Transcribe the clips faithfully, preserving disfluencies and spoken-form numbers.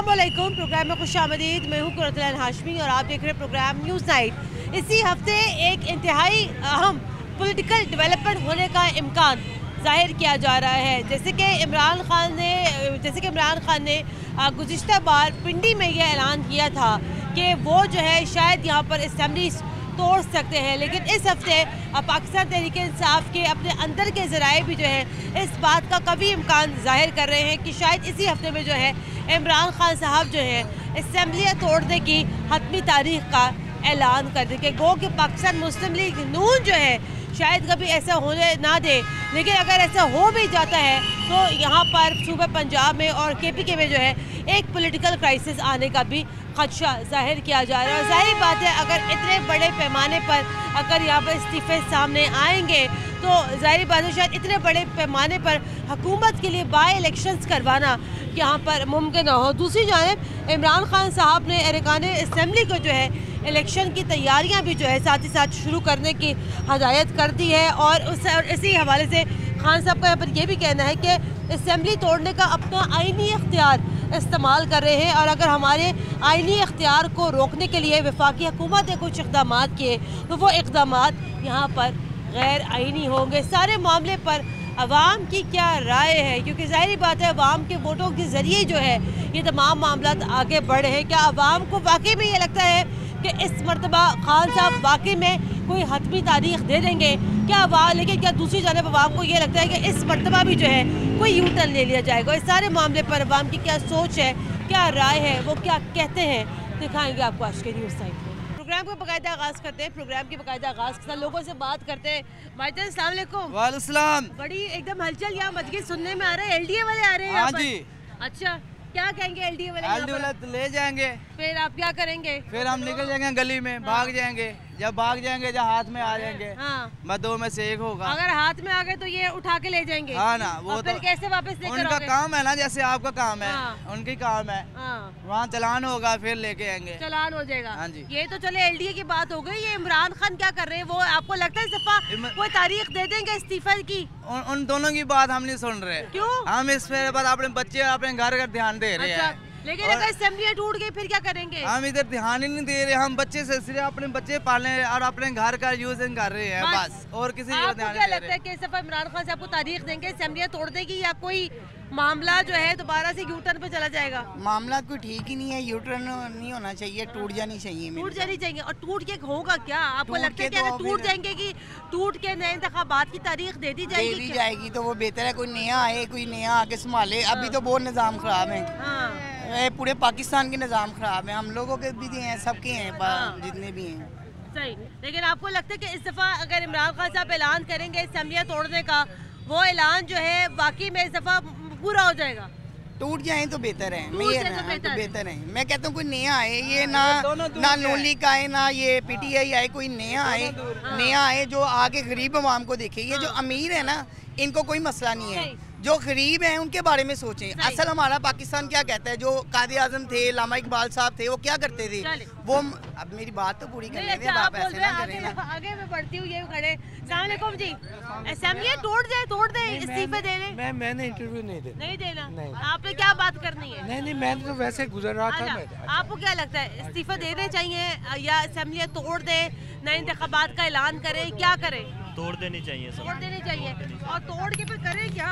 अस्सलामुअलैकुम। प्रोग्राम में खुशामदीद। मैं हूँ कुरतुल हाशमी और आप देख रहे हैं प्रोग्राम न्यूज़ नाइट। इसी हफ्ते एक इंतहाई अहम पॉलिटिकल डेवलपमेंट होने का इम्कान जाहिर किया जा रहा है। जैसे कि इमरान खान ने जैसे कि इमरान खान ने गुज़िश्ता बार पिंडी में यह ऐलान किया था कि वो जो है शायद यहाँ पर असेंबली तोड़ सकते हैं, लेकिन इस हफ्ते पाकिस्तान तहरीक इंसाफ के अपने अंदर के ज़राए भी जो है इस बात का कभी इम्कान जाहिर कर रहे हैं कि शायद इसी हफ्ते में जो है इमरान खान साहब जो है असेंबलियाँ तोड़ने की हतमी तारीख का ऐलान कर दें कि गो कि पाकिस्तान मुस्लिम लीग नून जो है शायद कभी ऐसा होने ना दे। लेकिन अगर ऐसा हो भी जाता है तो यहाँ पर सूबे पंजाब में और के पी के में जो है एक पॉलिटिकल क्राइसिस आने का भी खदशा जाहिर किया जा रहा है। और जाहिर बात है अगर इतने बड़े पैमाने पर अगर यहाँ पर इस्तीफ़े सामने आएंगे तो जाहिर बात है शायद इतने बड़े पैमाने पर हुकूमत के लिए बाई इलेक्शंस करवाना यहाँ पर मुमकिन ना हो। दूसरी जानिब इमरान खान साहब ने अरकान असेंबली को जो है इलेक्शन की तैयारियां भी जो है साथ ही साथ शुरू करने की हदायत कर दी है। और उस और इसी हवाले से खान साहब का यहाँ पर यह भी कहना है कि असेंबली तोड़ने का अपना आइनी इख्तियार इस्तेमाल कर रहे हैं और अगर हमारे आइनी इख्तियार को रोकने के लिए वफाकी हुकूमत ने कुछ इक़दाम किए तो वो इक़दाम यहाँ पर गैर आइनी होंगे। सारे मामले पर अवाम की क्या राय है, क्योंकि ज़ाहिर बात है अवाम के वोटों के ज़रिए जो है ये तमाम मामला आगे बढ़े हैं। क्या अवाम को वाकई में ये लगता है कि इस मरतबा खान साहब वाकई में कोई हतमी तारीख दे देंगे क्या अवाम, लेकिन क्या दूसरी जानब अवाम को ये लगता है कि इस मरतबा भी जो है कोई यू टर्न ले लिया जाएगा। इस सारे मामले पर अवाम की क्या सोच है, क्या राय है, वो क्या कहते हैं, दिखाएंगे आपको आज के न्यूज़ टाइम में। प्रोग्राम को बाकायदा आगाज़ करते हैं प्रोग्राम की बाकायदा आगाज़ के साथ लोगों से बात करते हैं। भाईजान अस्सलाम वालेकुम। वालेकुम सलाम। बड़ी एकदम हलचल यहाँ मच गई, सुनने में आ रहा है एलडीए वाले आ रहे हैं। हाँ जी। अच्छा, क्या कहेंगे एलडीए वाले? एलडीए वाले तो ले जाएंगे, फिर आप क्या करेंगे? फिर हम निकल जाएंगे गली में, भाग जाएंगे। जब भाग जाएंगे जब हाथ में आ जाएंगे, हाँ। मैं दो में से एक होगा। अगर हाथ में आ गए तो ये उठा के ले जाएंगे। हाँ ना, वो तो फिर कैसे वापस लेकर उनका आओगे? काम है ना, जैसे आपका काम है, हाँ। उनकी काम है। हाँ। वहाँ चलान होगा, फिर लेके आएंगे। चलान हो जाएगा। हाँ जी। ये तो चले एलडीए की बात हो गई। ये इमरान खान क्या कर रहे हैं? वो आपको लगता है सफा कोई तारीख दे देंगे इस्तीफा की? उन, उन दोनों की बात हम नहीं सुन रहे। क्यों? हम इस पे बस अपने बच्चे अपने घर का ध्यान दे रहे हैं। लेकिन अगर असेंबली टूट गई फिर क्या करेंगे? हम इधर ध्यान ही नहीं दे रहे। हम बच्चे से सिर्फ अपने बच्चे पालने और अपने घर का यूज कर रहे हैं बस, और किसी को ध्यान क्या लगता है कि इस दफा इमरान खान साहब को तारीख देंगे, असेंबलियां तोड़ देगी, या कोई मामला जो है दोबारा से यू टर्न पे चला जाएगा? मामला कोई ठीक ही नहीं है, यू टर्न नहीं होना चाहिए, टूट जानी चाहिए। टूट जानी चाहिए। और टूट के होगा क्या? आपको लगता है कि अगर टूट जाएंगे कि टूट के नए इंतखाबात की तारीख दे दी जाएगी? दे दी जाएगी तो वो बेहतर है, कोई नया आए, कोई नया आके संभाले। अभी तो बहुत निज़ाम खराब है। हाँ। पूरे पाकिस्तान के निज़ाम खराब है, हम लोगों के भी हैं, सबके हैं, हाँ। जितने भी हैं। सही। लेकिन आपको लगता है कि इस दफा अगर इमरान खान साहब ऐलान करेंगे असेंबलियां तोड़ने का, वो ऐलान जो है वाकई में इस दफा पूरा हो जाएगा? टूट जाए तो बेहतर है। टूट जाए तो बेहतर, बेहतर है। मैं कहता हूँ कोई नया आए, ये ना ना नून लीग का आए, ना ये पीटीआई आए, कोई नया आए, नया आए जो आगे गरीब अवाम को देखे। ये जो अमीर है ना, इनको कोई मसला नहीं है, जो गरीब हैं उनके बारे में सोचें। असल हमारा पाकिस्तान क्या कहता है, जो कायदे आजम थे, लामा इकबाल साहब थे, वो क्या करते थे? वो अब मेरी बात तो पूरी करने दें, आप ऐसे ना करें ना। आगे मैं बढ़ती हूँ, ये खड़े। अस्सलाम वालेकुम जी। असेंबली तोड़ दे तोड़ दे इस्तीफे दे ले। मैं मैंने इंटरव्यू नहीं देना। नहीं देना? नहीं। आपने क्या बात करनी है? नहीं नहीं, मैंने तो वैसे गुजर रहा था। मैं आपको क्या लगता है इस्तीफा देने चाहिए या असेंबलियां तोड़ दे, नए इंतखाबात का ऐलान करें, क्या करें? तोड़ देनी चाहिए सब। तोड़ देनी चाहिए। और तोड़ के फिर करें क्या?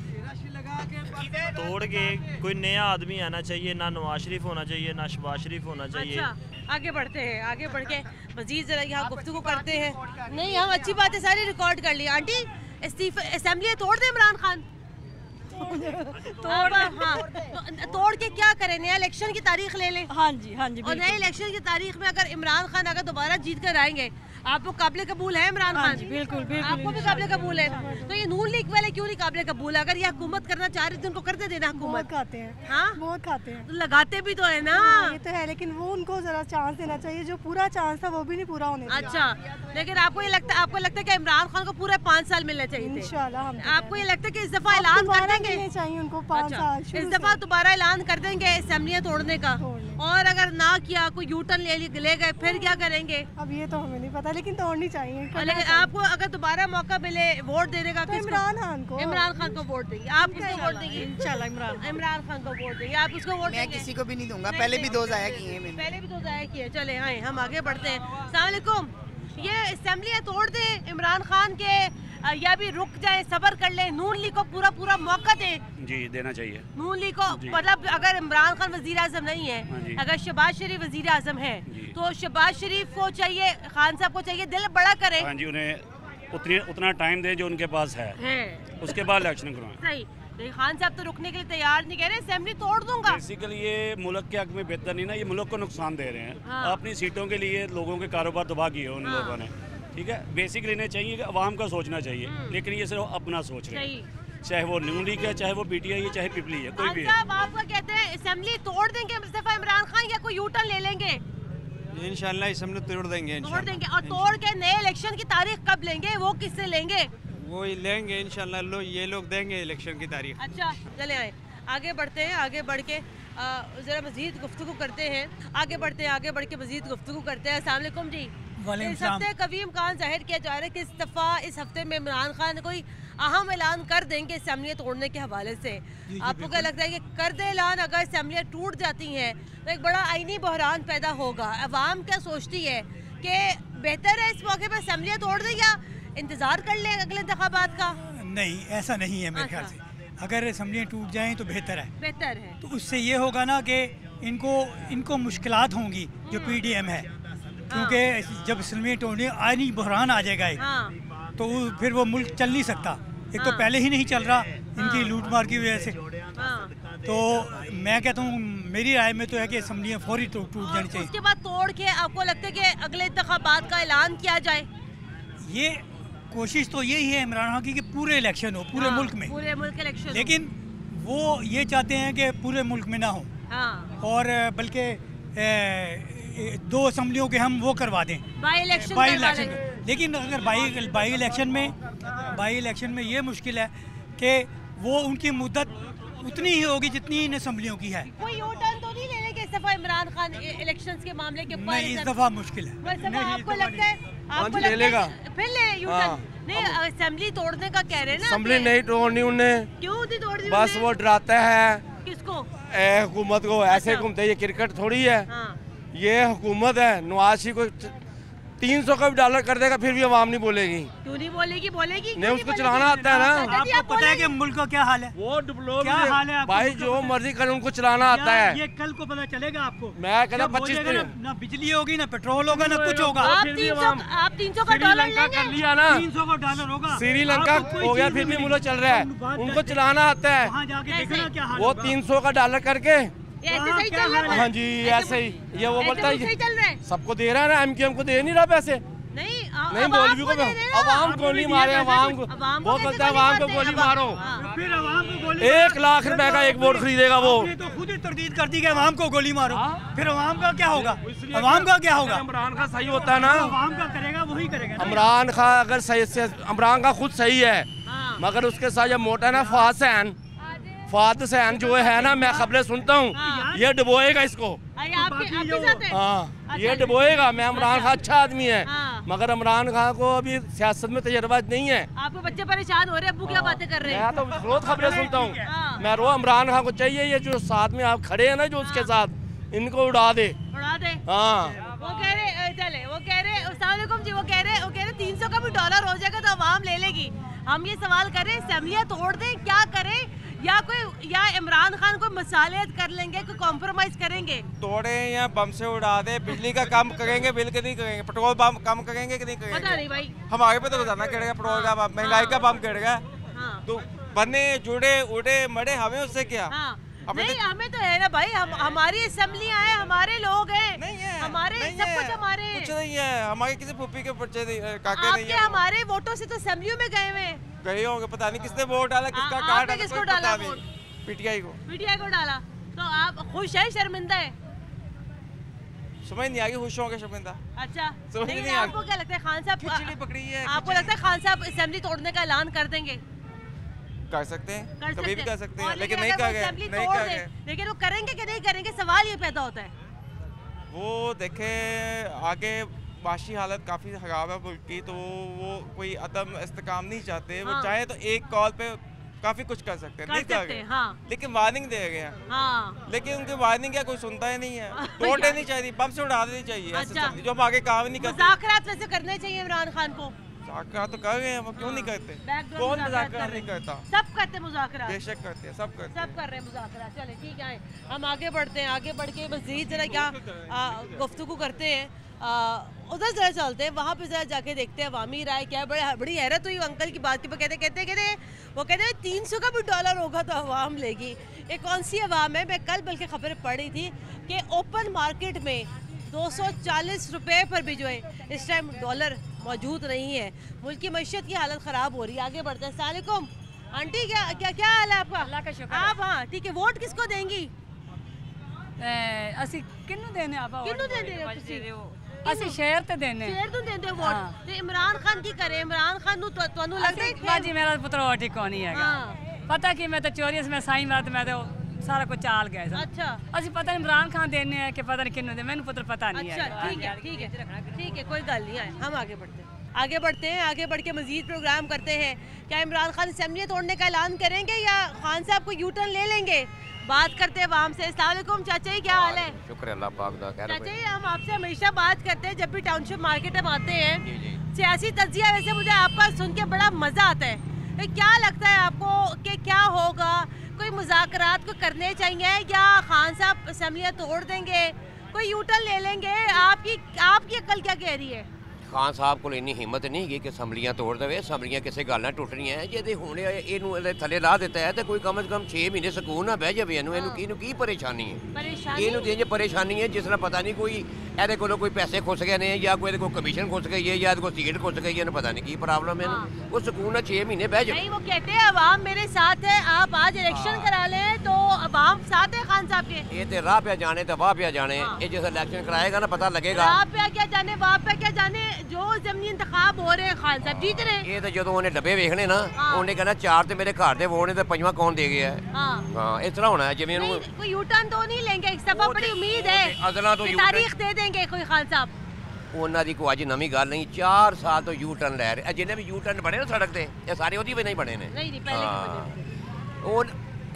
तोड़ के कोई नया आदमी आना चाहिए, ना नवाज शरीफ होना चाहिए, ना शहबाज शरीफ होना चाहिए। अच्छा, आगे बढ़ते हैं, आगे बढ़ के मजीद जरा यहाँ गुफ्तगू करते हैं। नहीं, हम अच्छी बात है सारी रिकॉर्ड कर ली। आंटी, इस्तीफा असेंबली तोड़ दे इमरान खान? तोड़ हाँ, तो, तोड़ के क्या करें? नया इलेक्शन की तारीख ले लें? हाँ जी, हाँ जी। और नए इलेक्शन की तारीख में अगर इमरान खान अगर दोबारा जीत कर आएंगे, आपको काबिल कबूल है इमरान खान? बिल्कुल बिल्कुल। आपको भी काबिल कबूल है? तो ये नून लीग वाले क्यों नहीं काबिल कबूल? अगर ये हुकूमत करना चाह रहे थे उनको करते देना हुकूमत। खाते हैं, हाँ बहुत खाते हैं, तो लगाते भी तो है ना। ये तो है, लेकिन वो उनको जरा चांस देना चाहिए। जो पूरा चांस था वो भी नहीं पूरा होने दिया। अच्छा, लेकिन आपको ये लगता है आपको लगता है कि इमरान खान को पूरे पाँच साल मिलने चाहिए थे? इंशाल्लाह। आपको ये लगता है कि इस दफा ऐलान कर देंगे देंगे? नहीं चाहिए उनको पाँच अच्छा, साल इस शुरू दफा से। दोबारा ऐलान कर देंगे असेंबलियां तोड़ने का, तोड़ने। और अगर ना किया कोई यू टर्न ले ली- ले गए फिर क्या करेंगे? अब ये तो हमें नहीं पता, लेकिन तोड़नी चाहिए, करना लेकिन चाहिए। आपको अगर दोबारा मौका मिले वोट देने का, तो किसको? इमरान खान को इमरान खान को वोट देंगे। आप किसको वोट देंगे? इंशाल्लाह इमरान इमरान खान को वोट देंगे। आप उसको वोट मैं देंगे? किसी को भी नहीं दूंगा, नहीं पहले भी देंगे। दो जाया किए हैं मैंने। पहले भी तो जाया किए। चले आए हम आगे बढ़ते हैं। अस्सलाम वालेकुम। ये असेंबलियां तोड़ दें इमरान खान के, अ, या भी रुक जाए, सबर कर ले, नून लीग को पूरा पूरा मौका दे? जी देना चाहिए। नून लीग को मतलब अगर इमरान खान वजीर आजम नहीं हाँ है, जी। अगर शहबाज शरीफ वजीर आजम है, जी। तो शहबाज शरीफ को चाहिए, खान साहब को चाहिए दिल बड़ा करे। हाँ जी, उन्हें उतनी उतना टाइम दें जो उनके पास है, है उसके बाद इलेक्शन करवाएं। सही। लेकिन खान साहब तो रुकने के लिए तैयार नहीं, कह रहे असेंबली तोड़ दूंगा। बेसिकली ये मुल्क के हक में बेहतर नहीं ना, ये मुल्क को नुकसान दे रहे हैं। हाँ। अपनी सीटों के लिए लोगों के कारोबार तबाह किए उन हाँ। लोगों ने, ठीक है। बेसिकली इन्हें चाहिए कि अवाम का सोचना चाहिए, लेकिन ये सिर्फ अपना सोच रहे सही। हैं, चाहे वो न्यू लीग है, चाहे वो पीटीआई है, चाहे पीपली है, कोई खान भी है। साहब आपका कहते हैं असेंबली तोड़ देंगे मुस्तफा इमरान खान, या कोई यू टर्न ले लेंगे? इंशाल्लाह इस हमने तोड़ देंगे। तोड़ देंगे। और तोड़ के नए इलेक्शन की तारीख कब लेंगे, वो किससे लेंगे? वो ही लेंगे इंशाल्लाह, लो ये लोग देंगे इलेक्शन की तारीख। अच्छा चले आए, आगे बढ़ते हैं। आगे बढ़ के ज़रा मज़ीद गुफ्तगू करते हैं। आगे बढ़ते हैं, आगे बढ़ के मज़ीद गुफ्तगू करते हैं। अस्सलाम वालेकुम जी। इस हफ्ते कभी इम्कान जाहिर किया जा रहा है कि इस दफ़ा इस हफ्ते में इमरान खान कोई अहम ऐलान कर देंगे असेंबलियाँ तोड़ने के हवाले से। आपको क्या लगता है कि कर दे ऐलान, अगर असेंबलियाँ टूट जाती हैं तो एक बड़ा आईनी बहरान पैदा होगा? अवाम क्या सोचती है कि बेहतर है इस मौके पर असेंबलियाँ तोड़ दें या इंतज़ार कर लें अगले इंतखाबात का? नहीं, ऐसा नहीं है मेरे ख्याल से। अगर असम्बलियाँ टूट जाएं तो बेहतर है। बेहतर है तो उससे ये होगा ना कि इनको इनको मुश्किलात होंगी जो पीडीएम है, क्योंकि जब असम्बलियाँ टूटने आईनी बहरान आ जाएगा एक, हाँ। तो वो- फिर वो मुल्क चल नहीं सकता। एक तो हाँ। पहले ही नहीं चल रहा इनकी लूट मार की वजह से। हाँ। तो मैं कहता हूँ, मेरी राय में तो है कि असम्बलियाँ फौरी टूट टूट और जानी चाहिए। उसके बाद तोड़ के आपको लगता है कि अगले इंतखाबात का ऐलान किया जाए? ये कोशिश तो यही है इमरान खान की कि पूरे इलेक्शन हो पूरे हाँ, मुल्क में, पूरे मुल्क इलेक्शन। लेकिन वो ये चाहते हैं कि पूरे मुल्क में ना हो, हाँ। और बल्कि ए, दो असम्बलियों के हम वो करवा दें, बाई इलेक्शन बाई करवा इलेक्शन। लें। लेकिन अगर बाई बाई इलेक्शन में बाई इलेक्शन में ये मुश्किल है कि वो उनकी मुद्दत उतनी ही होगी जितनी इन असम्बलियों की है। कोई यू टर्न तो नहीं ले लेंगे इस दफा इमरान खान इलेक्शंस के मामले के ऊपर? नहीं, इस दफा मुश्किल है। इस दफा नहीं, इस आपको दफा लगता है आपको ले लगता लेगा। है फिर ले यू हाँ। टर्न? नहीं, असेंबली तोड़ने का कह रहे हैं ना। असेंबली कि- नहीं तोड़नी उन्हें, क्यों नहीं तोड़ दी बस उन्हें? वो डराता है किसको? ए, हुकूमत को। ऐसे अच्छा। घूमते, ये क्रिकेट थोड़ी है, हाँ। ये हुकूमत है। नवाज शरीफ को तीन सौ का भी डॉलर कर देगा फिर भी आवाम नहीं बोलेगी। क्यों नहीं बोलेगी? बोलेगी क्यों नहीं, उसको बोलेगी? चलाना आता है ना। अच्छा जी, आप आपको पता है कि बोलेंगे? मुल्क का क्या हाल है? वो डिप्लोम क्या हाल है आपको? भाई मुल्क का जो पता है? मर्जी करे उनको चलाना आता यार, है। ये कल को पता चलेगा आपको। मैं कहता जब हो पच्चीस जाएगा ना, दिन- ना बिजली होगी ना पेट्रोल होगा ना कुछ होगा। आप फिर भी तीन सौ आवाम- आप तीन सौ का डॉलर श्रीलंका कर लेंगे? लिया ना, तीन सौ का डॉलर होगा। श्रीलंका आपको कोई हो गया चीज़ फिर भी नहीं मुल्क मिली। चल रहा है, बात उनको करते चलाना आता है। वहाँ जाके कैसे? देखना क्या हाल वो होगा। तीन सौ का डॉलर करके, ये ऐसे वहाँ सही क्या चल रहा हाल है? है? हाँ जी ऐसे ही, ये वो ऐसे बोलता वो सही चल रहा है? है सबको दे रहा है ना, एमक्यूएम को दे नहीं रहा पैसे। नहीं, आ- नहीं, आवाम मौलवी को को दे देना। अवाम को गोली मारे, अवाम को अवाम को वो कैसे बोलता है गोली अवाम को मारते? गोली अवाम- मारो। हाँ। फिर आवाम को गोली एक लाख रुपए का एक वोट खरीदेगा वो। आपने तो खुद ही तरदीद कर दी कि आवाम को गोली मारो, फिर आवाम का क्या होगा? आवाम का क्या होगा? इमरान खान सही होता है ना, आवाम का करेगा वही करेगा ना। इमरान खान अगर सही से, इमरान खान खुद सही है, हाँ। मगर उसके साथ जब मोटा ना फाद सैन फाद सैन जो है ना, मैं खबरें सुनता हूँ, हाँ। ये डुबोएगा इसको। अरे आपके आपके साथ है? हाँ, ये अच्छा। डुबोएगा। मैं इमरान खान अच्छा आदमी है, हाँ। मगर इमरान खान को अभी सियासत में तजर्बा नहीं है। आपके बच्चे परेशान हो रहे हैं, अब्बू क्या बातें कर रहे हैं? मैं तो रोज खबरें सुनता हूँ। हाँ। मैं रोज इमरान खान को चाहिए ये जो साथ में आप खड़े हैं ना, जो उसके साथ, इनको उड़ा दे। उड़ा दे। हाँ, वो कह रहे अ, चले वो कह रहे अस्सलाम वालेकुम जी, वो कह रहे वो कह रहे तीन सौ का भी डॉलर हो जाएगा तो अवाम ले लेगी। हम ये सवाल कर रहे हैं असेंबलियाँ तोड़ दें, क्या करें? या कोई या इमरान खान को मसालियत कर लेंगे, कोई कॉम्प्रोमाइज करेंगे? तोड़े या बम से उड़ा दे, बिजली का कम करेंगे, बिल के नहीं करेंगे, पेट्रोल बम कम करेंगे कि नहीं पता करेंगे? नहीं भाई। हमारे पे तो रोजाना गिरेगा पेट्रोल का बम, महंगाई का बम गिरेगा। हाँ। तो बने जुड़े उड़े मरे, हमें उससे क्या? हाँ। हमें नहीं, तो- हमें तो है ना भाई, हम हमारी असेंबलियाँ हैं, हमारे लोग हैं, नहीं है, हमारे नहीं सब है, कुछ हमारे हैं। कुछ नहीं है, हमारे किसी पुप्पी के बच्चे नहीं, काके नहीं आपके है। हमारे वोटों से तो असेंबलियों में गए हुए हैं। गए होंगे, पता नहीं किसने वोट डाला, किसका आ- कहाँ आपने डाला, किसको कोई डाला पता वोट? नहीं। पीटीआई को। पीटीआई को डाला तो आप खुश है, शर्मिंदा है? समझ नहीं आ गई, खुश होंगे शर्मिंदा। अच्छा, समझ लेकिन नहीं आ आपको क्या लगता है खान साहब खिचड़ी पकड़ी है, आपको खिचड़ी। लगता है खान साहब असेंबली तोड़ने का ऐलान कर देंगे? कर सकते हैं, कर कभी भी सकते कर सकते और हैं, लेकिन अगर नहीं वो कर गए, असेंबली नहीं तोड़ कर दे, गए। लेकिन वो करेंगे कि नहीं करेंगे, सवाल ये पैदा होता है। वो देखे आगे माशी हालत काफ़ी ख़राब है मुल्क की, तो वो कोई अदम इस्तेकाम नहीं चाहते। हाँ। वो चाहे तो एक कॉल पे काफ़ी कुछ कर सकते हैं, कर नहीं कर सकते रहे, हैं, हाँ। लेकिन वार्निंग दे रहे हैं। हाँ। लेकिन उनकी वार्निंग क्या कोई सुनता ही नहीं है। तोड़ देनी चाहिए, बम से उड़ा देनी चाहिए, ऐसे अच्छा। समझिए, जो हम आगे काम नहीं करते। मुज़ाकरात वैसे करने चाहिए इमरान खान को। मुज़ाकरात तो कर रहे हैं, वो क्यों नहीं करते? बैकडोर कौन मुज़ाकरात मुज़ाकरात कर नहीं रहे हैं। करता? सब करते मुज़ाकरात। बेशक करते हैं, सब करते हैं। सब कर रहे हैं मुज़ाकरा। चले ठीक है, हम आगे बढ़ते हैं। आगे बढ़ के मज़ीद जरा क्या गुफ्तगू करते हैं, उधर जरा चलते हैं, वहाँ पे जरा जाके देखते हैं अवामी राय क्या है। बड़ी बड़ी हैरत हुई अंकल की बात के पर, कहते कहते कहते वो कहते हैं तीन सौ का भी डॉलर होगा तो अवाम लेगी। एक कौन सी अवाम है? मैं कल बल्कि खबर पढ़ रही थी कि ओपन मार्केट में दो सौ चालीस रुपये पर भी जो है इस टाइम डॉलर मौजूद नहीं है। मुल्क की मईशत की हालत ख़राब हो रही है। आगे बढ़ते हैं। अस्सलाम वालेकुम आंटी, क्या क्या क्या हाल है आपका? अल्लाह का शुक्र। आप हाँ ठीक है, वोट किसको देंगी? ਅਸੀਂ ਕਿਹਨੂੰ ਦੇਣੇ ਆਪਾਂ किन्नू देंदे हो तुसी? ਅਸੀਂ ਸ਼ਹਿਰ ਤੇ ਦੇਣੇ ਸ਼ੇਰ ਨੂੰ ਦਿੰਦੇ ਹੋ ਵੋਟ ਤੇ ਇਮਰਾਨ ਖਾਨ ਕੀ ਕਰੇ? ਇਮਰਾਨ ਖਾਨ ਨੂੰ ਤੁ- ਤੁਹਾਨੂੰ ਲੱਗਦਾ ਹੈ ਕਿ ਬਾਜੀ ਮੇਰਾ ਪੁੱਤਰ ਉਹ ਟਿਕੋ ਨਹੀਂ ਹੈਗਾ। ਪਤਾ ਕੀ ਮੈਂ ਤਾਂ ਚੋਰੀ ਮੈਂ ਸਾਈਂ ਮਾਰ ਤੇ ਮੈਂ ਤਾਂ ਸਾਰਾ ਕੁਝ ਚਾਲ ਗਿਆ ਸੀ। अच्छा ਅਸੀਂ ਪਤਾ ਨਹੀਂ ਇਮਰਾਨ ਖਾਨ ਦੇਣੇ ਆ ਕਿ ਪਤਾ ਨਹੀਂ ਕਿਹਨੂੰ ਦੇ, ਮੈਨੂੰ ਪੁੱਤਰ ਪਤਾ नहीं अच्छा है। ठीक है ठीक है ठीक है, कोई गल नहीं है। हम आगे बढ़ते हैं आगे बढ़ते हैं आगे बढ़ के मजीद प्रोग्राम करते हैं। क्या इमरान खान असेंबली तोड़ने का ऐलान करेंगे या खान साहब को यू टर्न ले लेंगे? बात करते हैं वहाँ से। अस्सलाम वालेकुम चाचा जी, क्या हाल है? शुक्र अल्लाह पाक दा। खैर चाचा जी, हम आपसे हमेशा बात करते हैं जब भी टाउनशिप मार्केट हम आते हैं। सियासी तज्जिया वैसे मुझे आपका सुन के बड़ा मज़ा आता है। तो क्या लगता है आपको कि क्या होगा? कोई मुज़ाकरात को करने चाहिए या खान साहब असेंबलियाँ तोड़ देंगे, कोई यू टर्न ले लेंगे? आपकी आपकी अकल क्या कह रही है? खान साहब को इन्नी हिम्मत नहीं है कि असैम्बलियां तोड़ देवे। असैम्बलियां किसी गल नाल टुटणियां है। जे हुण इहनूं इहदे थल्ले ला दिता है तो कोई कम से कम छे महीने सकून ना बह जावे। इहनूं इहनूं की की परेशानी है? परेशानी इहनूं इंज परेशानी है जिस तरह पता नहीं कोई इहदे कोलों कोई पैसे खुस गए ने या कोई इहदे कोल कमीशन खुस गई है या इहदे कोल सीट खुस गई है, पता नहीं की प्रॉब्लम है। वो सकून ना छे महीने बह जावे। नहीं, वो कहते हैं अवाम मेरे साथ है, आप आज इलेक्शन करा लें तो अवाम साथ है खान साहब के। ये तो राह पे जाने तो वाह पे जाने, ये जिस इलेक्शन कराएगा ना पता लगेगा। राह पे क्या जाने वाह पे क्या जाने, जो ज़मीनी इंतखाब हो रहे हैं खान साहब जीत रहे हैं। ये तो जो उन्हें डब्बे वेखने ना उन्हें कहना चार तो मेरे घर दे वोट ने तो पंजवां कौन दे गया है। हाँ हाँ इस तरह होना है जिवें नहीं, कोई यू टर्न तो नहीं लेंगे। इस दफा बड़ी उम्मीद है अदला तो कि यू टर्न तारीख दे देंगे कोई खान साहब। ਉਹਨਾਂ ਦੀ ਕੋਈ ਅੱਜ ਨਵੀਂ ਗੱਲ ਨਹੀਂ। ਚਾਰ ਸਾਲ ਤੋਂ ਯੂ ਟਰਨ ਲੈ ਰਹੇ ਜਿੰਨੇ ਵੀ ਯੂ ਟਰਨ ਬਣੇ ਨਾ ਸੜਕ ਤੇ ਇਹ ਸਾਰੇ ਉਹਦੀ ਵੀ ਨਹੀਂ ਬਣੇ ਨੇ। ਨਹੀਂ ਨਹੀਂ ਪਹਿਲੇ ਹਾਂ ਉਹ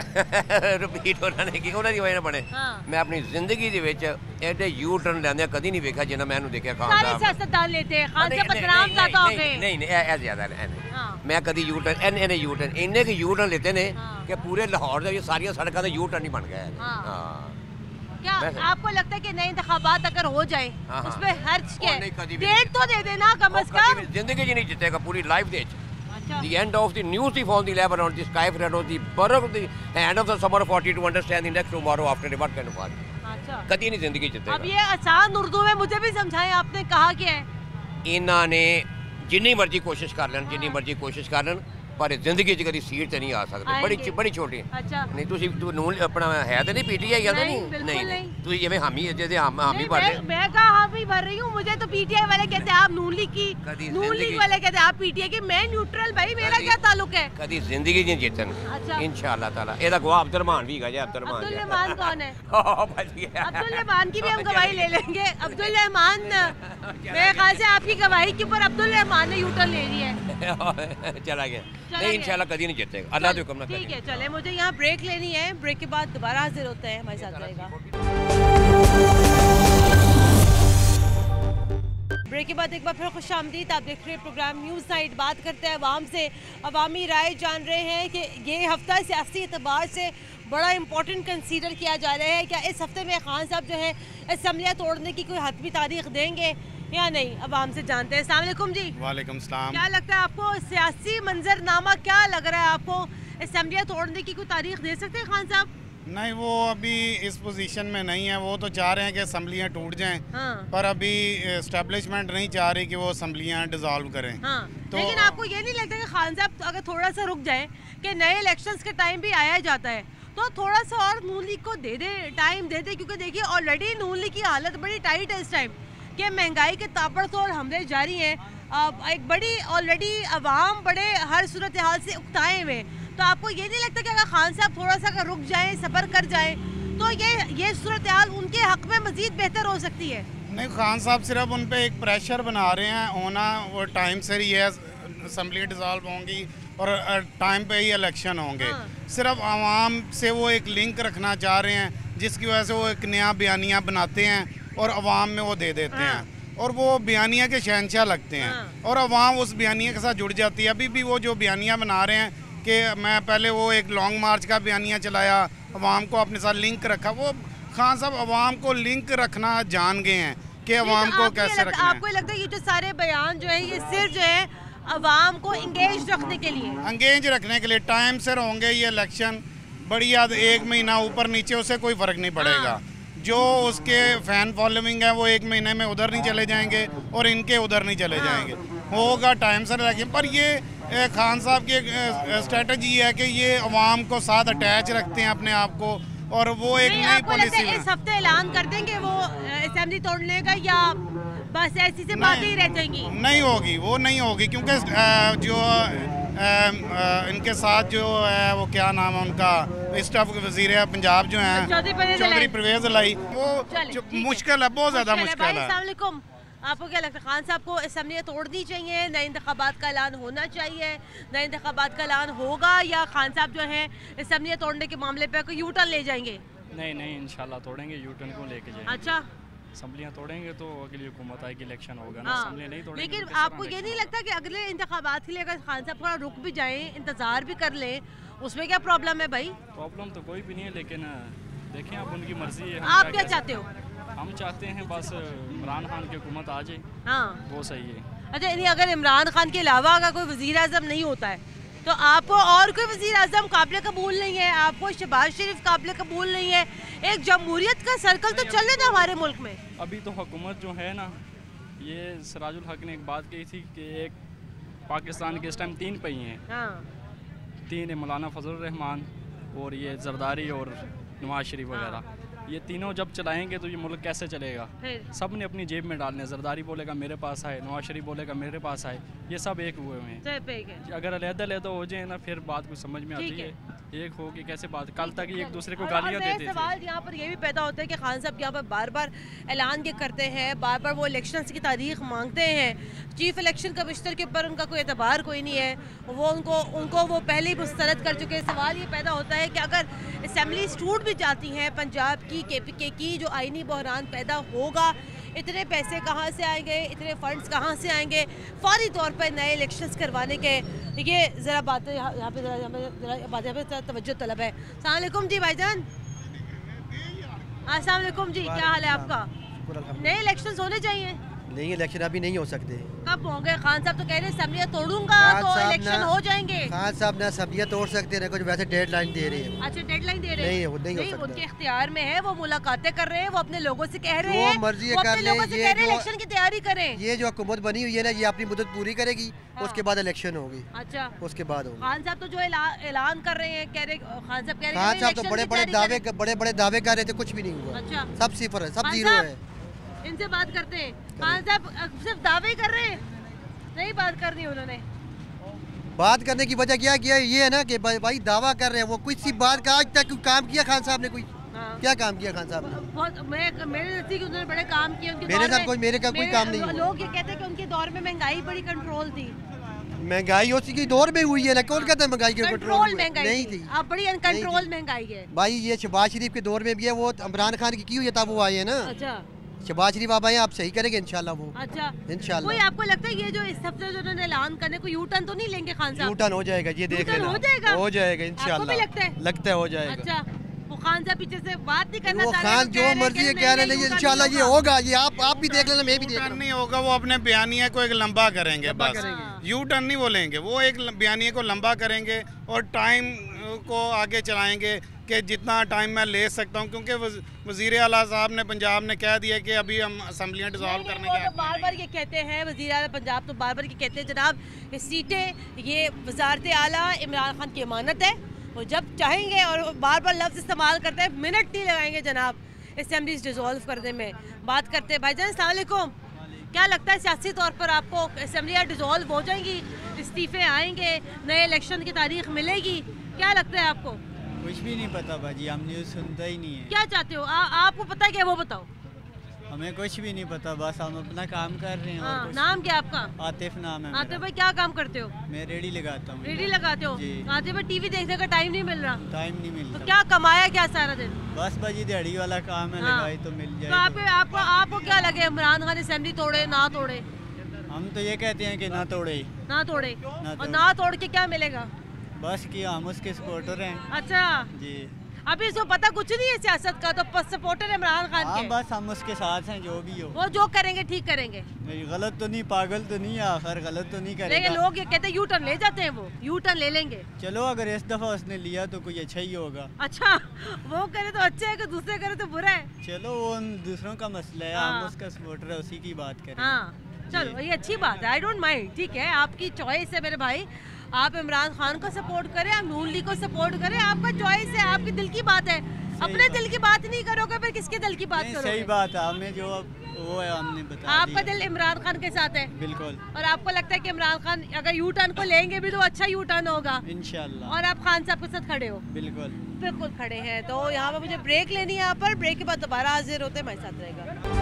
ਰਿਪੀਟ ਉਹਨਾਂ ਨੇ ਕੀ ਉਹਨਾਂ ਦੀ ਵਜ੍ਹਾ ਨਾਲ ਬਣੇ। ਮੈਂ ਆਪਣੀ ਜ਼ਿੰਦਗੀ ਦੇ ਵਿੱਚ ਐਡੇ ਯੂ ਟਰਨ ਲੈਂਦੇ ਕਦੀ ਨਹੀਂ ਵੇਖਿਆ ਜਿੰਨਾ ਮੈਂ ਇਹਨੂੰ ਦੇਖਿਆ ਖਾਨ सारे ਸਾਹਿਬ। सियासतदान लेते हैं, खान साहब बदनाम ज्यादा हो गए। ਨਹੀਂ ਨਹੀਂ ਇਹ ਇਹ ਜ਼ਿਆਦਾ ਨੇ ਮੈਂ ਕਦੀ ਯੂ ਟਰਨ ਇਹਨੇ ਇਹਨੇ ਯੂ ਟਰਨ ਇੰਨੇ ਕਿ ਯੂ ਟਰਨ ਲੈਤੇ ਨੇ ਕਿ ਪੂਰੇ ਲਾਹੌਰ ਦੇ ਵਿੱਚ ਸਾਰੀਆਂ ਸੜਕਾਂ ਤੇ ਯੂ ਟਰਨ ਹੀ ਬਣ गया है। हाँ क्या आपको लगता है कि नए इंतखाबात अगर हो जाए हाँ, उसमें खर्च के नहीं, कभी भी डेट तो दे देना कम से कम। जिंदगी जी नहीं जीतेगा पूरी लाइफ दे। The end of the news the found the labor on the sky friend of the birth of the hand of the summer forty to understand the next tomorrow after what kind of world। अच्छा कभी नहीं जिंदगी जीतेगा। अब ये आसान उर्दू में मुझे भी समझाएं, आपने कहा क्या है? इन्हां ने जिन्नी मर्जी कोशिश कर लें जिन्नी मर्जी कोशिश कर लें पर जिंदगी च कभी सीट ते नहीं आ सकते। बड़ी बड़ी छोटी अच्छा नहीं तुसी तू नून अपना है तो नहीं पीटीआई है तो नहीं, नहीं बिल्कुल नहीं। तू ये हामी जैसे हम हामी नहीं, भर मैं, मैं कहा हामी भर रही हूँ। मुझे तो पीटीआई वाले कहते हैं आप नून लीग की, नून लीग वाले कहते हैं आप पीटीआई की। मैं न्यूट्रल भाई, मेरा क्या ताल्लुक है? कभी जिंदगी नहीं जीतन अच्छा इंशाल्लाह ताला। एदा गवाह अब्दुल रहमान भी है अब्दुल रहमान अब्दुल रहमान कौन है? बच गया अब्दुल रहमान की भी हम गवाही ले लेंगे। अब्दुल रहमान मेरे ख्याल से आपकी गवाही के ऊपर अब्दुल रहमान ने यूटर्न ले ली है। चला गया नहीं इंशाल्लाह कभी नहीं जीतेगा अल्लाह के हुक्म ना ठीक है चले मुझे यहाँ ब्रेक लेनी है। ब्रेक के बाद दोबारा हाजिर होते हैं, हमारे साथ रहेगा। ब्रेक के बाद एक बार फिर खुश आमदीद। आप देख रहे हैं प्रोग्राम न्यूज़ नाइट। बात करते हैं अवाम से, अवामी राय जान रहे हैं कि ये हफ्ता सियासी एतबार से बड़ा इंपॉर्टेंट कंसीडर किया जा रहा है। क्या इस हफ्ते में खान साहब जो है असम्बलियाँ तोड़ने की कोई हतमी तारीख देंगे या नहीं? अवाम से जानते हैं। अस्सलाम वालेकुम जी। वालेकुम सलाम। क्या लगता है आपको सियासी मंजरनामा क्या लग रहा है आपको? असम्बलियाँ तोड़ने की कोई तारीख दे सकते हैं खान साहब? नहीं वो अभी इस पोजीशन में नहीं है। वो तो चाह रहे हैं कि असम्बलियाँ टूट जाएं हाँ। पर अभी एस्टेब्लिशमेंट नहीं चाह रही कि वो असम्बलियाँ डिसॉल्व करें। हाँ। तो लेकिन आपको ये नहीं लगता कि खान साहब अगर थोड़ा सा रुक जाए कि नए इलेक्शंस के टाइम भी आया जाता है तो थोड़ा सा और नून लीग को दे दे टाइम दे दे? क्योंकि देखिए ऑलरेडी नून लीग की हालत बड़ी टाइट है इस टाइम कि महंगाई के ताबड़तोड़ हमले जारी हैं। एक बड़ी ऑलरेडी अवाम बड़े हर सूरत हाल से उकताए हुए, तो आपको ये नहीं लगता कि अगर खान साहब थोड़ा सा अगर रुक जाएं, सब्र कर जाएं, तो ये ये सूरत हाल उनके हक में मजीद बेहतर हो सकती है? नहीं, खान साहब सिर्फ उन पे एक प्रेशर बना रहे हैं, होना वो टाइम से ही है, असम्बली डिज़ोल्व होंगी और टाइम पे ही इलेक्शन होंगे। हाँ। सिर्फ आवाम से वो एक लिंक रखना चाह रहे हैं, जिसकी वजह से वो एक नया बयानिया बनाते हैं और आवाम में वो दे देते हाँ। हैं और वो बयानिया के शहंशाह लगते हैं। हाँ। और आवाम उस बयानिया के साथ जुड़ जाती है। अभी भी वो जो बयानिया बना रहे हैं कि मैं पहले वो एक लॉन्ग मार्च का बयानिया चलाया, अवाम को अपने साथ लिंक रखा, वो खान साहब अवाम को लिंक रखना जान गए हैं कि अवाम को कैसे रखना है। आपको लगता है ये जो सारे बयान जो है ये सिर्फ जो है अवाम को इंगेज रखने के लिए इंगेज रखने के लिए टाइम से होंगे ये इलेक्शन, बड़ी याद एक महीना ऊपर नीचे उससे कोई फ़र्क नहीं पड़ेगा। हाँ। जो उसके फ़ैन फॉलोइंग है वो एक महीने में उधर नहीं चले जाएंगे और इनके उधर नहीं चले हाँ। जाएंगे, होगा टाइम से इलेक्शन। पर ये खान साहब की एक स्ट्रेटजी है कि ये अवाम को साथ अटैच रखते हैं अपने आप को और वो एक नई पॉलिसी इस हफ्ते ऐलान कर देंगे वो असेंबली तोड़ने का या बस ऐसी से बातें ही रह जाएंगी? नहीं होगी, वो नहीं होगी क्योंकि जो इनके साथ जो है वो क्या नाम है उनका स्टाफ वजीर है पंजाब जो है चौधरी परवेज लाई, वो मुश्किल है, बहुत ज़्यादा मुश्किल है। अस्सलाम, आपको क्या लगता है खान साहब को असम्बलियाँ तोड़नी चाहिए, नए इंतखाबात का ऐलान होना चाहिए, नए इंतखाबात का ऐलान होगा या खान साहब जो है असम्बलियाँ तोड़ने के मामले पे कोई यू टर्न ले जाएंगे? नहीं नहीं, इंशाल्लाह तोड़ेंगे, यू टर्न को लेके जाएंगे। अच्छा, असम्बलियाँ तोड़ेंगे तो अगली हुकूमत आएगी, इलेक्शन होगा ना, असम्बलियाँ नहीं तोड़ेंगे। लेकिन आपको ये नहीं लगता कि अगले इंतखाबात के लिए अगर खान साहब थोड़ा रुक भी जाएं, इंतजार भी कर लें, उसमें क्या प्रॉब्लम है भाई? प्रॉब्लम तो कोई भी नहीं है, लेकिन देखें अब उनकी मर्जी है। आप क्या चाहते हो? हम चाहते हैं बस इमरान खान की हुकूमत आ जाए। हाँ, वो सही है। अच्छा, यानी अगर इमरान खान के अलावा अगर कोई वज़ीर आज़म नहीं होता है तो आपको और कोई वज़ीर आज़म काबिल कबूल नहीं है, आपको शहबाज शरीफ काबिल कबूल नहीं है? एक जमहूरियत का सर्कल तो चले ना हमारे मुल्क में। अभी तो हुकूमत जो है ना, ये सिराजुल हक ने एक बात कही थी कि एक पाकिस्तान के इस टाइम तीन पहिए हैं। हाँ। तीन है, मौलाना फजल रहमान और ये जरदारी और नवाज शरीफ वगैरह। हाँ। ये तीनों जब चलाएंगे तो ये मुल्क कैसे चलेगा? सब ने अपनी जेब में डालने, जरदारी बोलेगा मेरे पास आए, नवाज शरीफ बोलेगा मेरे पास आए, ये सब एक हुए हुए हैं। अगर अलहदा अलहदा हो जाए ना फिर बात कुछ समझ में आती है, एक हो कि कैसे बात, कल तक एक दूसरे को गालियाँ देते थे। सवाल यहाँ पर ये भी पैदा होता है कि खान साहब यहाँ पर बार बार ऐलान ये करते हैं, बार बार वो इलेक्शन की तारीख मांगते हैं, चीफ इलेक्शन कमिश्नर के ऊपर उनका कोई एतबार कोई नहीं है, वो उनको उनको वो पहले ही मुस्तरद कर चुके हैं। सवाल ये पैदा होता है कि अगर असम्बली टूट भी जाती हैं पंजाब की, के पी के की, जो आईनी बहरान पैदा होगा, इतने पैसे कहाँ से आएंगे, इतने फंड्स कहाँ से आएंगे फौरी तौर पर नए इलेक्शंस करवाने के? ये ज़रा बातें यहाँ पे ज़रा बातें पे तवज्जो तलब है। अस्सलाम वालेकुम जी भाईजान। अस्सलाम वालेकुम जी, क्या हाल है आपका? नए इलेक्शंस होने चाहिए? नहीं, इलेक्शन अभी नहीं हो सकते। कब होंगे? खान साहब तो कह रहे हैं असम्बलियाँ तोड़ूंगा तो इलेक्शन हो जाएंगे। खान साहब ना असम्बलियाँ तोड़ सकते हैं, कुछ वैसे डेडलाइन दे रहे हैं। अच्छा, डेडलाइन दे रहे हैं? नहीं, वो नहीं, नहीं हो सकता। उनके इख्तियार में है, वो मुलाकातें कर रहे हैं, वो अपने लोगों से कह रहे हैं, वो मर्जी वो कर अपने लोगों से कह रहे हैं इलेक्शन की तैयारी करें। ये जो हुकूमत बनी हुई है ना, ये अपनी मुद्दत पूरी करेगी, उसके बाद इलेक्शन होगी। अच्छा, उसके बाद होगी। खान साहब तो जो ऐलान कर रहे हैं, कह रहे खान साहब कह रहे हैं खान साहब तो बड़े बड़े दावे बड़े बड़े दावे कर रहे थे, कुछ भी नहीं हुआ। अच्छा, सब सिफर है, सब जीरो है। इनसे बात करते हैं। खान साहब सिर्फ दावे कर रहे हैं, नहीं बात करनी उन्होंने। बात करने की वजह क्या किया ये है ना कि भाई दावा कर रहे हैं, वो कुछ सी बात का आज तक काम किया खान साहब ने? कोई हाँ। क्या काम किया खान साहब ने? बहुत मैं मेरे नजदीक उन्होंने बड़े काम किए उनके मेरे साथ कोई मेरे का कोई काम नहीं हुआ। लोग ये कहते हैं कि उनके दौर में महंगाई बड़ी कंट्रोल थी। महंगाई उसी की दौर में हुई है ना, कौन कहता है महंगाई की कंट्रोल नहीं थी? अब बड़ी अनकंट्रोल महंगाई है भाई। ये शहबाज शरीफ के दौर में भी है, वो इमरान खान की की हुई है तब वो आए है ना। अच्छा, शहबाज शरीफ आप आए, आप सही करेंगे इंशाल्लाह वो। अच्छा, इंशाल्लाह। कोई आपको लगता है ये जो इस हफ्ते जो उन्होंने ऐलान करने को यू टर्न तो नहीं लेंगे खान साहब? यू टर्न हो जाएगा, ये देख लेना, हो जाएगा, हो जाएगा इंशाल्लाह। आपको भी लगता है? लगता है हो जाएगा। अच्छा, वो खान साहब पीछे से बात नहीं करना वो चाह रहे, खान जो मर्जी है कह रहे हैं इंशाल्लाह ये होगा, ये आप आप भी देख लेना, मैं भी देख लेना। नहीं होगा, वो अपने बयानिया को एक लंबा करेंगे, बस यू टर्न नहीं बोलेंगे, वो एक बयानिया को लंबा करेंगे और टाइम को आगे चलाएंगे कि जितना टाइम मैं ले सकता हूँ, क्योंकि वज़ीर आला साहब ने पंजाब ने कह दिया कि अभी हम असम्बलियाँ डिसॉल्व करने के। तो बार बार ये कहते हैं वज़ीर आला पंजाब, तो बार बार ये कहते हैं जनाब ये सीटें ये वज़ारत आला इमरान खान की अमानत है, वो जब चाहेंगे, और बार बार लफ्ज़ इस्तेमाल करते हैं, मिनट नहीं लगाएंगे जनाब असम्बलीज डिसॉल्व करने में। बात करते हैं भाईजान, अस्सलाम वालेकुम। क्या लगता है सियासी तौर पर आपको असम्बलियाँ डिसॉल्व हो जाएंगी, इस्तीफ़े आएंगे, नए इलेक्शन की तारीख मिलेगी, क्या लगता है आपको? कुछ भी नहीं पता भाजी, हम न्यूज़ सुनता ही नहीं है। क्या चाहते हो? आ, आपको पता है क्या, वो बताओ। हमें कुछ भी नहीं पता, बस हम अपना काम कर रहे हैं। हाँ, नाम क्या आपका? आतिफ नाम है। आतिफ भाई क्या काम करते हो? मैं रेडी लगाता हूँ। रेडी लगाते हो? आतिफ भाई टीवी देखने का टाइम नहीं मिल रहा? टाइम नहीं मिलता। तो क्या कमाया क्या सारा दिन? बस भाजी दिहाड़ी वाला काम है, हाँ। लगाई तो मिल जाए। तो आपको आपको आपको क्या लगे इमरान खान असेंबली तोड़े ना तोड़े? हम तो ये कहते हैं कि ना तोड़े। ना तोड़े। ना और ना तोड़ के क्या मिलेगा? बस कि हम उसके सपोर्टर हैं। अच्छा जी। अभी इसको पता कुछ नहीं है सियासत का, तो सपोर्टर इमरान खान हाँ, के। बस हम उसके साथ हैं, जो भी हो। वो जो करेंगे ठीक करेंगे। नहीं, गलत तो नहीं, पागल तो नहीं है, आखिर गलत तो नहीं करेगा। लेकिन लोग ये कहते हैं यू टर्न ले जाते हैं, वो यू टर्न ले लेंगे। चलो अगर इस दफा उसने लिया तो कोई अच्छा ही होगा। अच्छा, वो करे तो अच्छा है कि दूसरे करे तो बुरा है। चलो वो उन दूसरों का मसला है, हाँ। हम उसका सपोर्टर है, उसी की बात करें। हाँ चलो ये अच्छी बात है, आई डोंट माइंड, ठीक है, आपकी चॉइस है मेरे भाई। आप इमरान खान को सपोर्ट करें, आप नून लीग को सपोर्ट करें, आपका चॉइस है, आपकी दिल की बात है। अपने दिल की बात नहीं करोगे फिर किसके दिल की बात करोगे? सही बात है, हमें जो वो है हमने बता आपका दिल इमरान खान के साथ है। बिल्कुल। और आपको लगता है कि इमरान खान अगर यू टर्न को लेंगे भी तो अच्छा यू टर्न होगा इंशाल्लाह। और आप खान साहब के साथ खड़े हो? बिल्कुल बिल्कुल खड़े हैं। तो यहाँ पे मुझे ब्रेक लेनी है, यहाँ पर ब्रेक के बाद दोबारा हाजिर होते हैं, मेरे साथ रहेगा।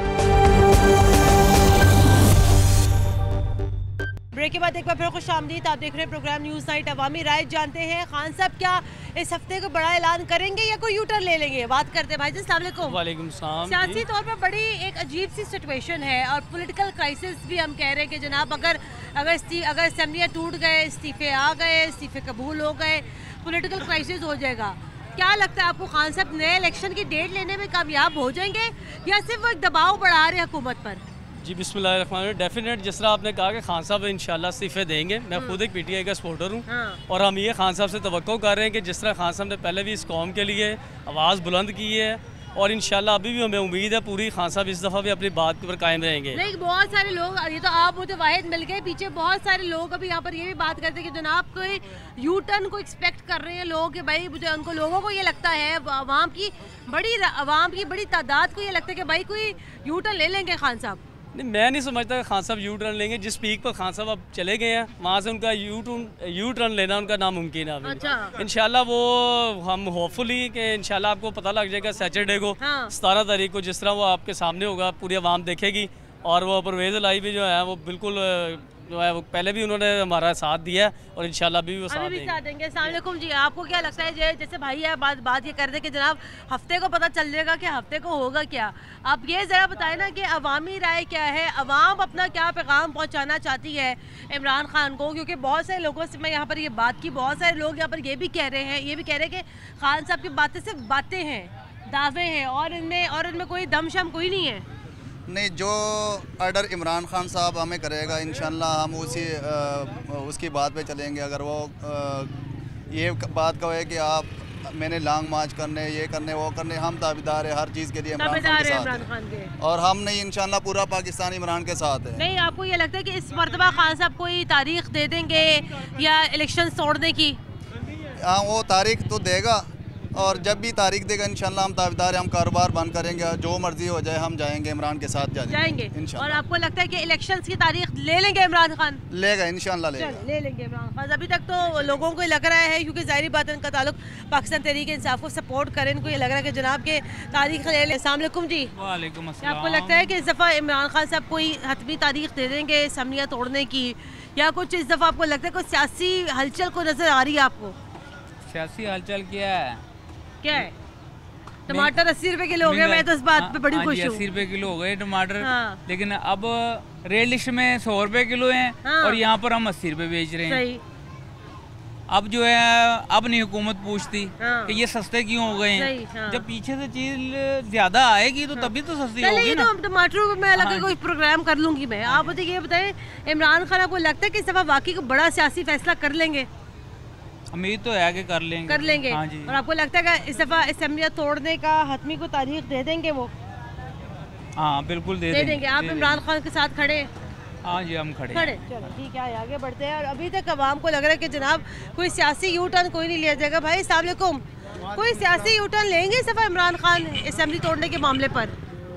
ब्रेक के बाद एक बार फिर खुश आमदीद, आप देख रहे हैं प्रोग्राम न्यूज़ नाइट। अवामी राय जानते हैं खान साहब क्या इस हफ्ते को बड़ा ऐलान करेंगे या कोई यूटर्न ले लेंगे? बात करते हैं भाई जी, अस्सलाम वालेकुम। वालेकुम सलाम। सियासी तौर पर बड़ी एक अजीब सी सिचुएशन है और पॉलिटिकल क्राइसिस भी हम कह रहे हैं कि जनाब अगर अगर अगर असेंबलियाँ टूट गए, इस्तीफे आ गए, इस्तीफे कबूल हो गए, पॉलिटिकल क्राइसिस हो जाएगा। क्या लगता है आपको, खान साहब नए इलेक्शन की डेट लेने में कामयाब हो जाएंगे या सिर्फ वो एक दबाव बढ़ा रहे हैं हुकूमत पर? जी बिस्मिल्लाहिर्रहमानिर्रहीम, डेफिनेट जिस तरह आपने कहा कि खान साहब इंशाल्लाह इस्तीफे देंगे, मैं खुद एक पीटीआई का सपोर्टर हूँ। हाँ। और हम ये खान साहब से तवक्को कर रहे हैं कि जिस तरह खान साहब ने पहले भी इस कौम के लिए आवाज़ बुलंद की है और इंशाल्लाह अभी भी हमें उम्मीद है पूरी खान साहब इस दफ़ा भी अपनी बात पर कायम रहेंगे। नहीं, बहुत सारे लोग, ये तो आप मुझे वाहिद मिल गए, पीछे बहुत सारे लोग अभी यहाँ पर ये भी बात करते हैं कि जनाब कोई यू टर्न को एक्सपेक्ट कर रहे हैं लोग कि भाई मुझे उनको लोगों को ये लगता है, अवाम की बड़ी अवाम की बड़ी तादाद को ये लगता है कि भाई कोई यू टर्न ले लेंगे खान साहब। नहीं, मैं नहीं समझता कि खान साहब यू टर्न लेंगे। जिस पीक पर खान साहब अब चले गए हैं वहाँ से उनका यू टर्न यू टर्न लेना उनका नामुमकिन है। अच्छा। इंशाल्लाह वो हम होपफुली कि इंशाल्लाह आपको पता लग जाएगा सैटरडे को, सतारह तारीख को, जिस तरह वो आपके सामने होगा, पूरी आवाम देखेगी। और वो परवेज़ लाई भी जो है वो बिल्कुल जो है वो पहले भी उन्होंने हमारा साथ दिया है और इंशाल्लाह अभी भी वो साथ देंगे। देंगे। अस्सलाम वालेकुम जी, आपको क्या लगता है, जैसे भाई है बात बात ये कर दे कि जनाब हफ्ते को पता चल जाएगा कि हफ्ते को होगा क्या, आप ये ज़रा बताएं ना कि अवामी राय क्या है, अवाम अपना क्या पैगाम पहुंचाना चाहती है इमरान खान को? क्योंकि बहुत सारे लोगों से मैं यहाँ पर ये बात की, बहुत सारे लोग यहाँ पर ये भी कह रहे हैं ये भी कह रहे हैं कि खान साहब की बातें सिर्फ बातें हैं, दावे हैं और इनमें और इनमें कोई दमशम कोई नहीं है। नहीं, जो ऑर्डर इमरान खान साहब हमें करेगा इंशाल्लाह हम उसी आ, उसकी बात पे चलेंगे। अगर वो आ, ये बात कहे कि आप मैंने लॉन्ग मार्च करने, ये करने, वो करने, हम ताबेदार है हर चीज़ के लिए इमरान खान के साथ है। और हम नहीं, इंशाल्लाह पूरा पाकिस्तान इमरान के साथ है। नहीं, आपको ये लगता है कि इस मरतबा खान साहब कोई तारीख दे देंगे या इलेक्शन तोड़ने की? हाँ, वो तारीख तो देगा और जब भी तारीख देगा इंशाल्लाह हम ताबेदार हम कारोबार बंद करेंगे, जो मर्जी हो जाए हम जाएंगे, इमरान के साथ जाएंगे, जाएंगे। इंशाल्लाह। और आपको लगता है कि इलेक्शंस की तारीख ले लेंगे इमरान खान? लेगा इंशाल्लाह, लेगा ले लेंगे इमरान खान। अभी तक तो लोगों को लग रहा है, क्योंकि जाहिर बात है इनका ताल्लुक पाकिस्तान तहरीक इंसाफ को सपोर्ट करें, इनको ये लग रहा है कि जनाब के तारीख ले लें। अस्सलाम वालेकुम जी। वालेकुम अस्सलाम। आपको लगता है कि इस दफ़ा इमरान खान साहब कोई हतमी तारीख दे देंगे असम्बलियाँ तोड़ने की, या कुछ इस दफ़ा आपको लगता है कोई सियासी हलचल को नज़र आ रही है आपको? सियासी हलचल क्या है? क्या है? टमाटर अस्सी रुपए किलो हो गए, मैं तो इस बात पे बड़ी खुश हूँ। अस्सी रुपए किलो हो गए टमाटर। हाँ। लेकिन अब रेल लिस्ट में सौ रुपए किलो हैं। हाँ। और यहाँ पर हम अस्सी रुपए बेच रहे हैं। सही। अब जो है अब नहीं हुकूमत पूछती हाँ। कि ये सस्ते क्यों हो गए हैं। हाँ। जब पीछे से चीज ज्यादा आएगी तो हाँ। तभी तो सस्ती होगी ना। तो टमाटरों में अलग हाँ। कोई प्रोग्राम कर लूंगी मैं। आप मुझे ये बताएं, इमरान खान आपको लगता है कि इस दफा वाकई को बड़ा सियासी फैसला कर लेंगे? उम्मीद तो है कि कर लेंगे कर लेंगे हाँ जी। और आपको लगता है कि इस दफा असेंबलियां तोड़ने का हतमी को तारीख दे देंगे वो? हाँ बिल्कुल दे, दे देंगे, देंगे। आप इमरान खान के साथ खड़े? हाँ जी हम खड़े खड़े। चलो ठीक है, आगे बढ़ते हैं। और अभी तक अवाम को लग रहा है कि जनाब कोई सियासी यू टर्न कोई नहीं लिया जाएगा। भाई अस्सलाम वालेकुम, कोई सियासी यू टर्न लेंगे इस दफा इमरान खान असेंबली तोड़ने के मामले पर?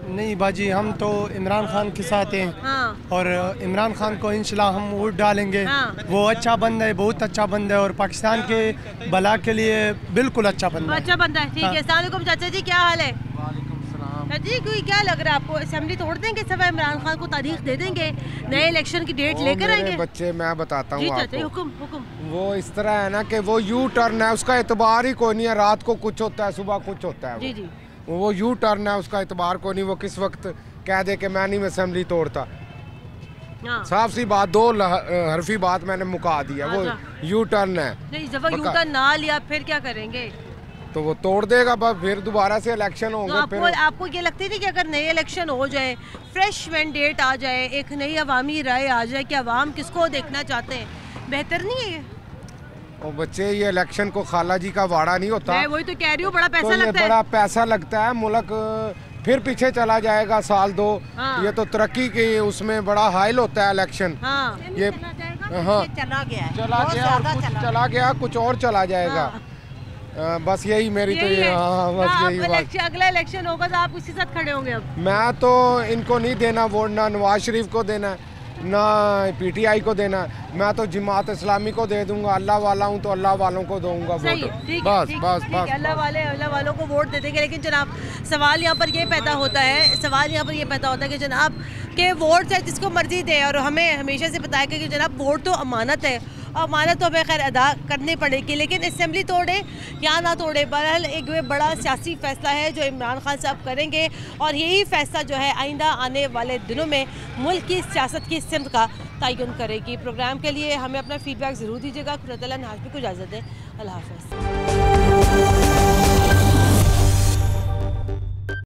नहीं बाजी, हम तो इमरान खान के साथ हैं। हाँ। और इमरान खान को इंशाल्लाह हम वोट डालेंगे। हाँ। वो अच्छा बंदा है, बहुत अच्छा बंदा है और पाकिस्तान के भला के लिए बिल्कुल अच्छा बंदा है। अच्छा बंदा है, ठीक है। अस्सलाम वालेकुम चाचा जी, क्या हाल है? जी, कोई क्या लग रहा है आपको, असेंबली तोड़ देंगे सब, इमरान खान को तारीख दे देंगे, नए इलेक्शन की डेट लेकर आएंगे? बच्चे मैं बताता हूँ आपको, हुकुम हुकुम। वो इस तरह है ना कि वो यू टर्न है, उसका एतबार ही कोई नहीं है। रात को कुछ होता है, सुबह कुछ होता है। जी जी। वो यू टर्न है, उसका एतबार को नहीं। वो किस वक्त कह दे कि मैं नहीं असेंबली तोड़ता। साफ सी बात, दो हरफी बात मैंने मुका दिया। वो यू टर्न है। नहीं, जब यू टर्न ना लिया फिर क्या करेंगे? तो वो तोड़ देगा, बस फिर दोबारा से इलेक्शन होंगे। तो आपको आपको ये लगती थी कि अगर नए इलेक्शन हो जाए, फ्रेश मैंडेट आ जाए, एक नई अवामी राय आ जाए कि अवाम किसको देखना चाहते हैं, बेहतर नहीं है ये? और बच्चे, ये इलेक्शन को खाला जी का वाड़ा नहीं होता। मैं वही तो कह रही हूँ, बड़ा पैसा तो लगता है। बड़ा पैसा लगता है, मुल्क फिर पीछे चला जाएगा साल दो। हाँ। ये तो तरक्की की, उसमें बड़ा हाइल होता है इलेक्शन। हाँ। ये हाँ चला गया चला गया और कुछ चला गया, कुछ और चला जाएगा। आ, बस यही मेरी तो ये हाँ, बस यही बात। अगला इलेक्शन होगा तो आप उसी साथ खड़े होंगे? अब मैं तो इनको नहीं देना वोट, ना नवाज शरीफ को देना, ना पीटीआई को देना। मैं तो जमात इस्लामी को दे दूंगा। अल्लाह वाला हूँ तो अल्लाह वालों को दूंगा वोट। बस बस बस अल्लाह वाले अल्लाह वालों को वोट दे देंगे। लेकिन जनाब, सवाल यहाँ पर ये पैदा होता है सवाल यहाँ पर ये पैदा होता है कि जनाब के वोट चाहे जिसको मर्जी दे, और हमें हमेशा से बताया कि जनाब वोट तो अमानत है, अमानत तो हमें खैर अदा करनी पड़ेगी। लेकिन असेंबली तोड़े या ना तोड़े, बहरहाल एक बड़ा सियासी फैसला है जो इमरान खान साहब करेंगे, और यही फैसला जो है आइंदा आने वाले दिनों में मुल्क की सियासत की सिमत का तयन करेगी। प्रोग्राम के लिए हमें अपना फीडबैक ज़रूर दीजिएगा। खुदा हाशमी को इजाज़त दें। अल्लाह हाफ़िज़।